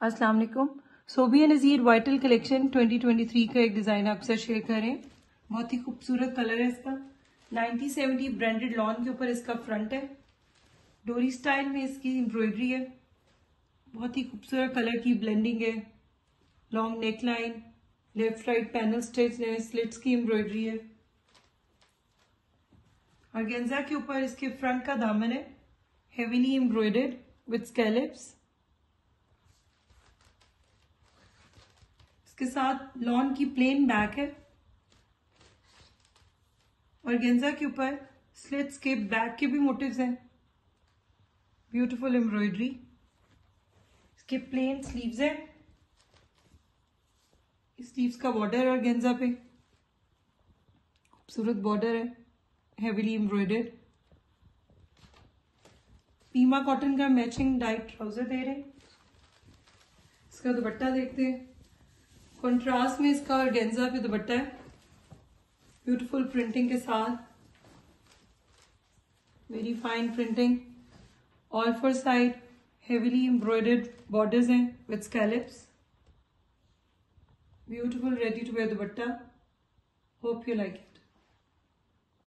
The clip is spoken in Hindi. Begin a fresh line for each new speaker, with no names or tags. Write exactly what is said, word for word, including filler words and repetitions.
अस्सलाम वालेकुम। Sobia Nazir vital collection twenty twenty three का एक डिज़ाइन आपसे शेयर करें। बहुत ही खूबसूरत कलर है इसका। नाइनटी सेवेंटी ब्रांडेड लॉन के ऊपर इसका फ्रंट है। डोरी स्टाइल में इसकी एम्ब्रॉयडरी है। बहुत ही खूबसूरत कलर की ब्लेंडिंग है। Long neck line, left right panel stitch है, स्लिट्स की एम्ब्रॉयडरी है। ऑर्गेन्जा के ऊपर इसके फ्रंट का दामन है, हेवीली एम्ब्रॉयडर्ड विद स्कैलप्स। इसके साथ लॉन की प्लेन बैक है। ऑर्गेन्जा के ऊपर स्लिट्स के बैक के भी मोटिव्स हैं। Beautiful embroidery. इसके प्लेन स्लीव्स है। स्लीव्स का बॉर्डर है ऑर्गेन्जा पे, खूबसूरत बॉर्डर है, हेवीली एम्ब्रॉयडर्ड। पीमा कॉटन का मैचिंग डाइट ट्राउजर दे रहे हैं। इसका दुपट्टा देखते हैं। कंट्रास्ट में इसका ऑर्गेन्जा पे दुपट्टा है, ब्यूटीफुल प्रिंटिंग के साथ, very fine printing. All four side heavily embroidered borders हैं with scallops. Beautiful ready to wear dupatta. Hope you like it.